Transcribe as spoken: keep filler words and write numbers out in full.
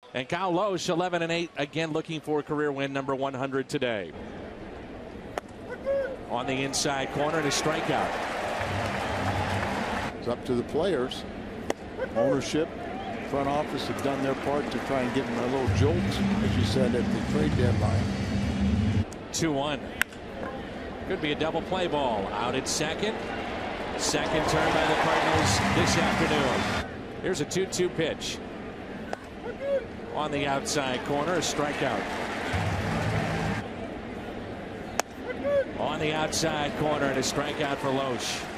And Kyle Lohse, eleven and eight, again looking for career win number one hundred today. On the inside corner, and a strikeout. It's up to the players. Ownership, front office have done their part to try and give him a little jolt, as you said, at the trade deadline. two one. Could be a double play ball. Out at second. Second turn by the Cardinals this afternoon. Here's a two two pitch. On the outside corner, a strikeout. On the outside corner, and a strikeout for Lohse.